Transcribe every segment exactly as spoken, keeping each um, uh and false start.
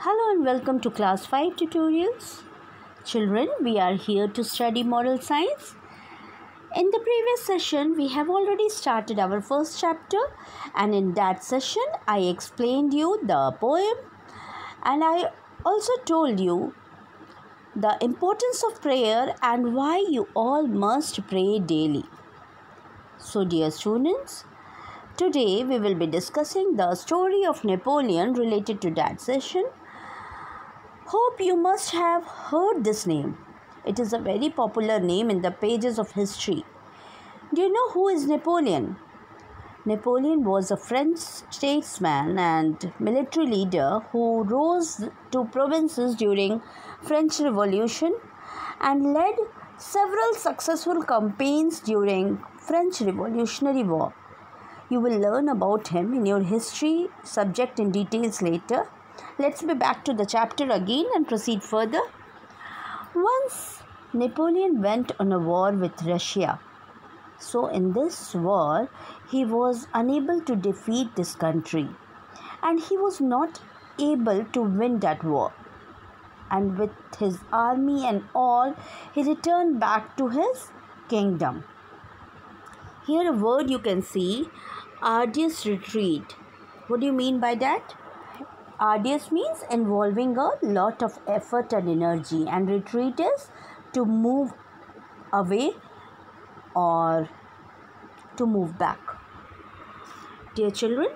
Hello and welcome to class five tutorials. Children, we are here to study moral science. In the previous session, we have already started our first chapter, and in that session, I explained you the poem and I also told you the importance of prayer and why you all must pray daily. So dear students, today we will be discussing the story of Napoleon related to that session. Hope you must have heard this name. It is a very popular name in the pages of history. Do you know who is Napoleon? Napoleon was a French statesman and military leader who rose to provinces during French Revolution and led several successful campaigns during French Revolutionary War. You will learn about him in your history subject in details later. Let's be back to the chapter again and proceed further. Once Napoleon went on a war with Russia. So in this war, he was unable to defeat this country and he was not able to win that war. And with his army and all, he returned back to his kingdom. Here a word you can see, arduous retreat. What do you mean by that? Arduous means involving a lot of effort and energy, and retreat is to move away or to move back. Dear children,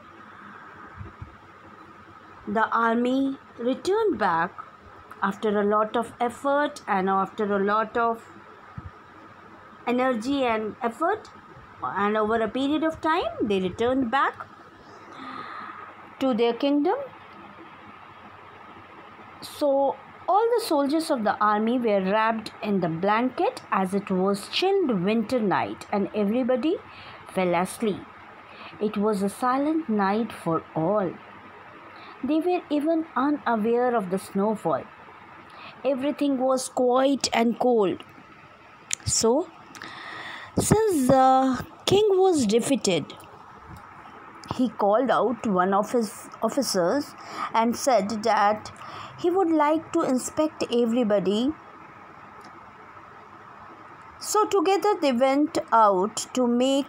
the army returned back after a lot of effort and after a lot of energy and effort, and over a period of time they returned back to their kingdom. So all the soldiers of the army were wrapped in the blanket as it was chilled winter night and everybody fell asleep. It was a silent night for all. They were even unaware of the snowfall. Everything was quiet and cold. So, since the king was defeated, he called out one of his officers and said that he would like to inspect everybody. So together they went out to make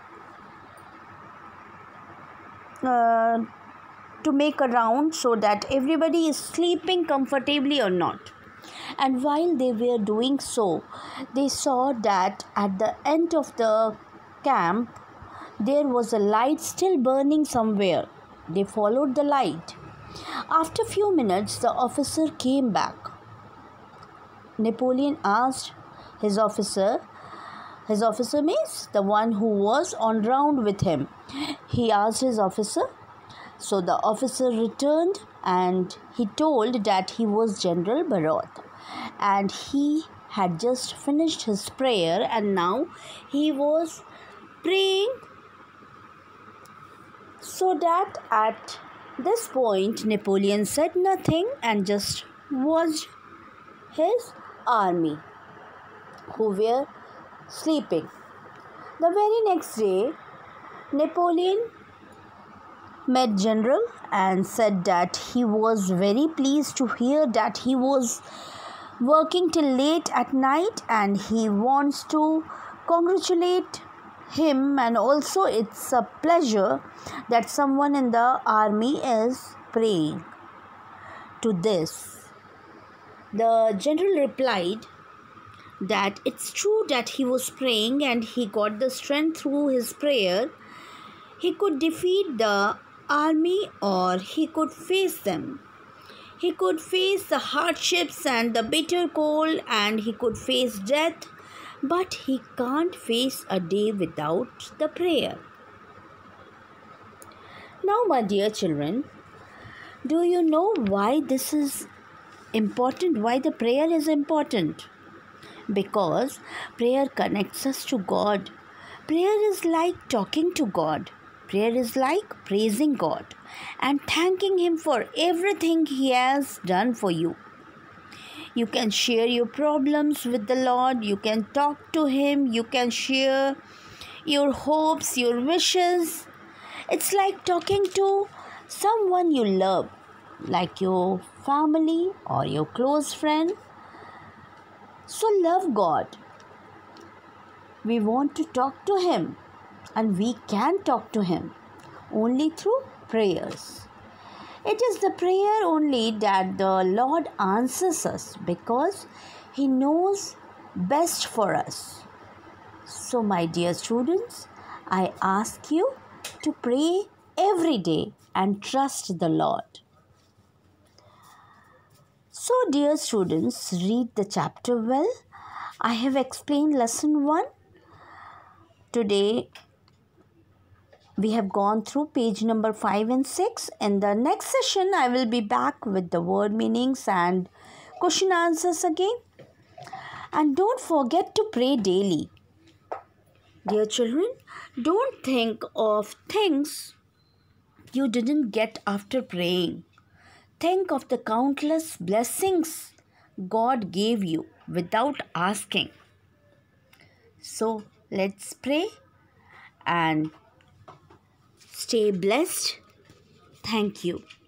uh, to make a round so that everybody is sleeping comfortably or not. And while they were doing so, they saw that at the end of the camp there was a light still burning somewhere. They followed the light. After a few minutes, the officer came back. Napoleon asked his officer, his officer means the one who was on round with him. He asked his officer. So the officer returned and he told that he was General Barrot and he had just finished his prayer and now he was praying, so that at this point Napoleon said nothing and just watched his army who were sleeping. The very next day, Napoleon met General and said that he was very pleased to hear that he was working till late at night and he wants to congratulate him, and also it's a pleasure that someone in the army is praying. To this, the general replied that it's true that he was praying and he got the strength through his prayer. He could defeat the army or he could face them. He could face the hardships and the bitter cold and he could face death, but he can't face a day without the prayer. Now, my dear children, do you know why this is important? Why the prayer is important? Because prayer connects us to God. Prayer is like talking to God. Prayer is like praising God and thanking Him for everything He has done for you. You can share your problems with the Lord. You can talk to Him. You can share your hopes, your wishes. It's like talking to someone you love. like your family or your close friend. So love God. We want to talk to Him, and we can talk to Him only through prayers. It is the prayer only that the Lord answers us because He knows best for us. So, my dear students, I ask you to pray every day and trust the Lord. So, dear students, read the chapter well. I have explained lesson one. Today, we have gone through page number five and six. In the next session, I will be back with the word meanings and question answers again. And don't forget to pray daily. Dear children, don't think of things you didn't get after praying. Think of the countless blessings God gave you without asking. So, let's pray and stay blessed. Thank you.